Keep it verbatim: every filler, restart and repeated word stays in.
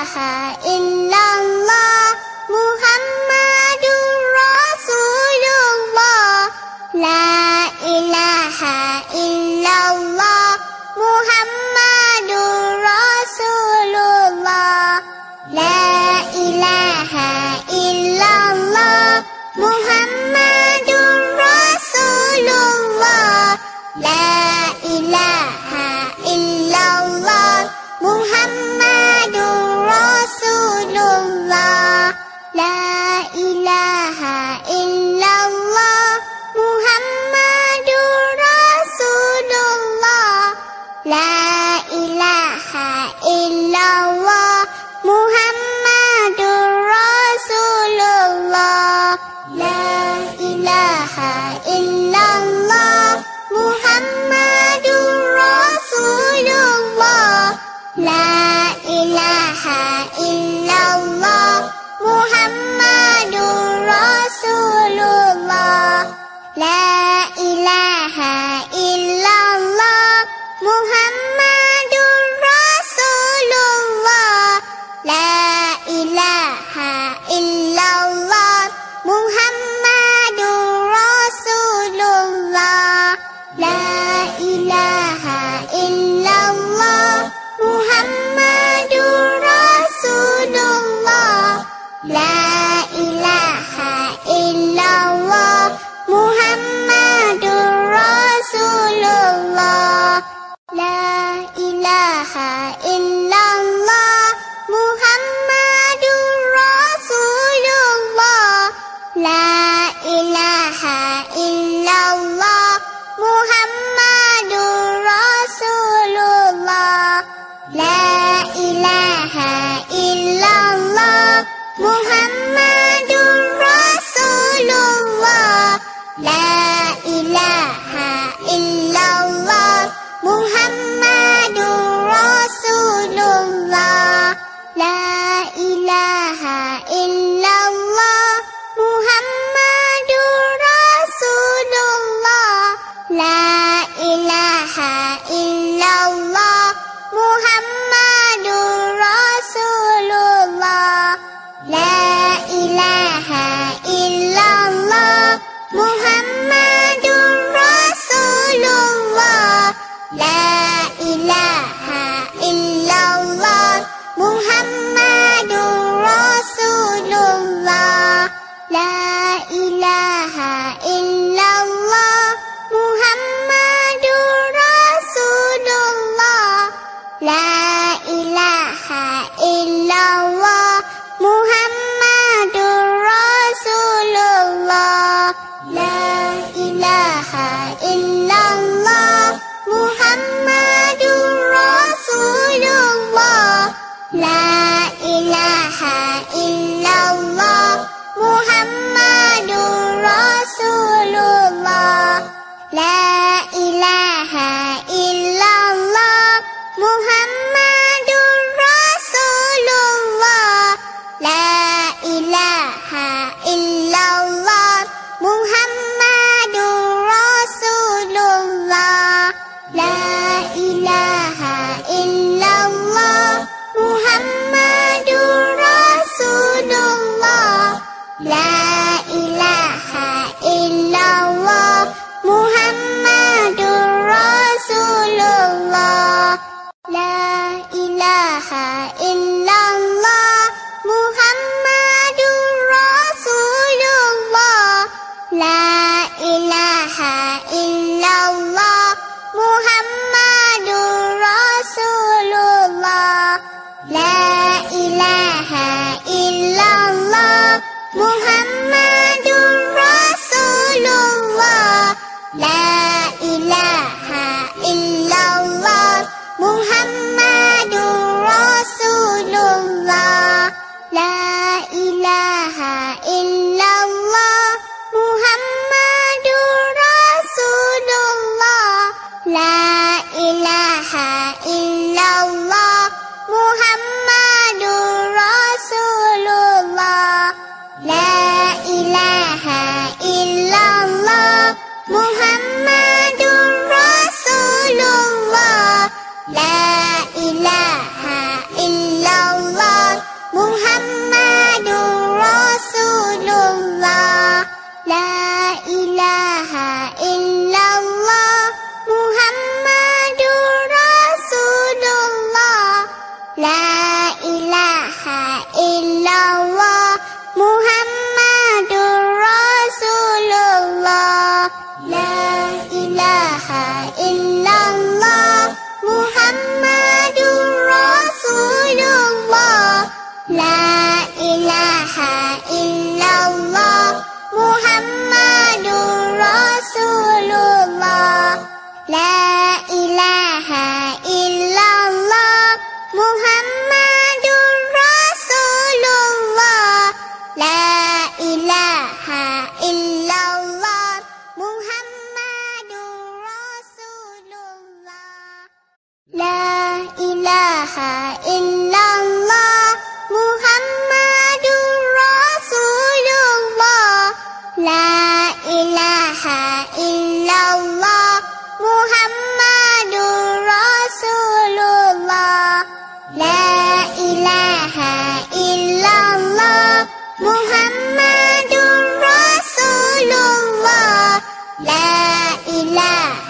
ilaha illallah Muhammadur Rasulullah. La ilaha illallah Muhammadur Rasulullah. La ilaha illallah Muhammadur Rasulullah. La ilaha illallah Muhammadur Rasulullah. La ilaha illallah Muhammadur Rasulullah. La ilaha illallah Muhammadur Rasulullah. La ilaha illallah Muhammadur Rasulullah. La ilaha illallah Muhammadur Rasulullah. La ilaha illallah Muhammadur Rasulullah. La ilaha illallah Muhammadur Rasulullah. La ilaha illallah Muhammadur Rasulullah. La ilaha illallah Muhammadur Rasulullah. La ilaha illallah Muhammadur Rasulullah. La ilaha illallah Muhammadur Rasulullah. La ilaha illallah Muhammadur Rasulullah. La ilaha illallah Muhammadur Rasulullah. La ilaha illallah Muhammadur Rasulullah. La ilaha illallah Muhammadur Rasulullah. La ilaha illallah Muhammadur Rasulullah. La ilaha illallah Muhammadur Rasulullah. La ilaha illallah Muhammadur Rasulullah. La ilaha illallah Muhammadur Rasulullah. La ilaha illallah Muhammadur Rasulullah. La ilaha illallah Muhammadur Rasulullah. La ilaha illallah Muhammadur Rasulullah. La ilaha illallah Muhammadur Rasulullah. La ilaha illallah Muhammadur Rasulullah. La ilaha illallah Muhammadur Rasulullah. La ilaha illallah Muhammadur Rasulullah. La ilaha illallah Muhammadur Rasulullah. La ilaha illallah Muhammadur Rasulullah. La ilaha illallah Muhammadur Rasulullah. La ilaha illallah Muhammadur Rasulullah. La ilaha illallah Muhammadur Rasulullah. La ilaha illallah Muhammadur Rasulullah. La ilaha illallah Muhammadur Rasulullah. La ilaha illallah Muhammadur Rasulullah. La ilaha illallah Muhammadur Rasulullah. La ilaha illallah Muhammadur Rasulullah. La ilaha illallah Muhammadur Rasulullah. La ilaha